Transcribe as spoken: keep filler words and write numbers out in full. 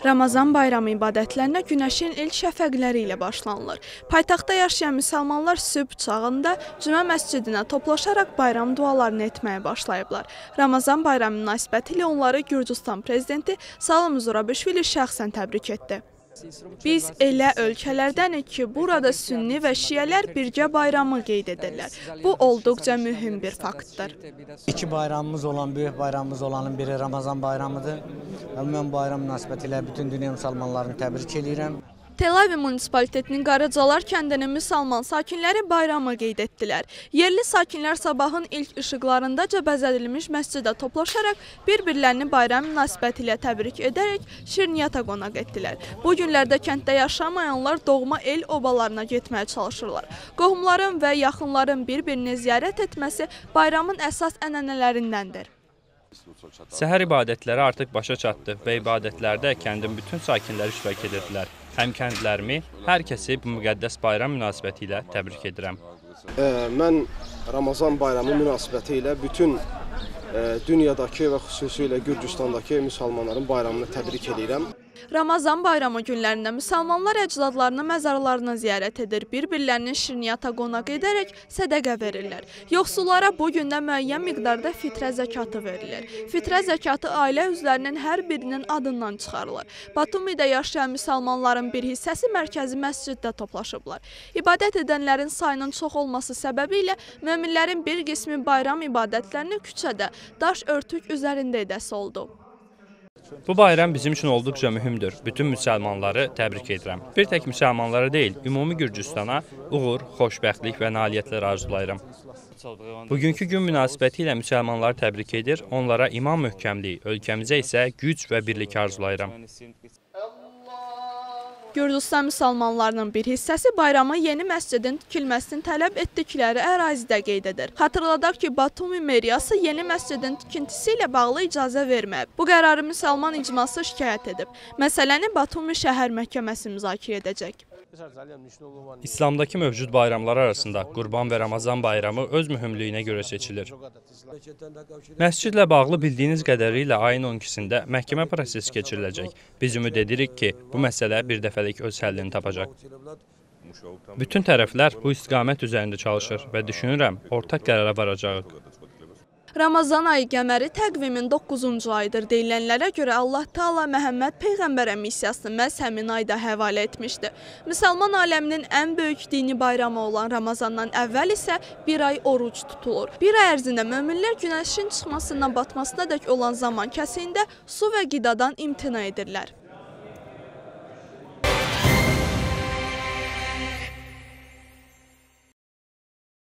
Ramazan bayramı ibadətlərinə günəşin ilk şəfəqləri ilə başlanılır. Paytaxtda yaşayan müsəlmanlar sübh çağında Cümə məscidinə toplaşaraq bayram dualarını etməyə başlayıblar. Ramazan bayramı münasibətilə onları Gürcüstan prezidenti Salım Zurabishvili şəxsən təbrik etdi. Biz elə ölkələrdənik ki, burada sünni və şiyələr birgə bayramı qeyd edirlər. Bu olduqca mühüm bir faktdır. İki bayramımız olan, böyük bayramımız olanın biri Ramazan bayramıdır. Mən bayram münasibətilə bütün dünya müsəlmanlarını təbrik edirəm. Tel-Aviv munisipalitetinin Qaracalar kəndinin müsəlman sakinləri bayramı qeyd etdilər. Yerli sakinlər sabahın ilk işıqlarındaca bəzədilmiş məscidə toplaşaraq bir-birlərini bayram münasibətilə təbrik edərək şirniyyata qonaq etdilər. Bu günlərdə kənddə yaşamayanlar doğma el obalarına getməyə çalışırlar. Qohumların və yaxınların bir-birini ziyarət etməsi bayramın əsas ənənələrindəndir. Səhər ibadətləri artıq başa çatdı və ibadətlərdə kəndin bütün sakinləri iştirak edirdilər. Həm kəndlərimi, hər kəsi bu müqəddəs bayram münasibəti ilə təbrik edirəm. E, mən Ramazan bayramı münasibəti ilə bütün e, dünyadakı və xüsusilə Gürcüstandakı müsəlmanların bayramını təbrik edirəm. Ramazan bayramı günlərində müsəlmanlar əcdadlarını məzarlarına ziyarət edir, bir-birlərinin şirniyyata qonaq edərək sədəqə verirlər. Yoxsullara bu gündə müəyyən miqdarda fitrə zəkatı verilir. Fitrə zəkatı ailə üzvlərinin hər birinin adından çıxarılır. Batumidə yaşayan müsəlmanların bir hissəsi mərkəzi məsciddə toplaşıblar. İbadət edənlərin sayının çox olması səbəbilə möminlərin bir qismi bayram ibadətlərini küçədə, daş örtük üzərində edəsi oldu. Bu bayram bizim üçün olduqca mühümdür. Bütün müsəlmanları təbrik edirəm. Bir tək müsəlmanlara deyil, ümumi Gürcüstana uğur, xoşbəxtlik və nailiyyətlər arzulayıram. Bugünkü gün münasibəti ilə müsəlmanları təbrik edir, onlara iman möhkəmliyi, ölkəmizə isə güc və birlik arzulayıram. Gürcüstan müsəlmanlarının bir hissəsi bayramı yeni məscidin tikilməsini tələb etdikləri ərazidə qeyd edir. Xatırladaq ki, Batumi meriyası yeni məscidin tikintisi ilə bağlı icazə verməyib. Bu qərarı müsəlman icması şikayət edib. Məsələni Batumi şəhər məhkəməsi müzakirə edəcək. İslamdakı mövcud bayramlar arasında Qurban və Ramazan bayramı öz mühümlüyünə görə seçilir. Məscidlə bağlı bildiyiniz qədərilə ayın on ikisində məhkəmə prosesi keçiriləcək. Biz ümid edirik ki, bu məsələ bir dəfəlik öz həllini tapacaq. Bütün tərəflər bu istiqamət üzərində çalışır və düşünürəm, ortaq qərara varacağıq. Ramazan ayı qəməri təqvimin doqquzuncu ayıdır. Deyilənlərə görə Allah Taala Məhəmməd Peyğəmbərə missiyasını məhz həmin ayda həvalə etmişdi. Müsəlman aləminin ən böyük dini bayramı olan Ramazandan əvvəl isə bir ay oruc tutulur. Bir ay ərzində möminlər günəşin çıxmasından batmasına dək olan zaman kəsiyində su və qidadan imtina edirlər.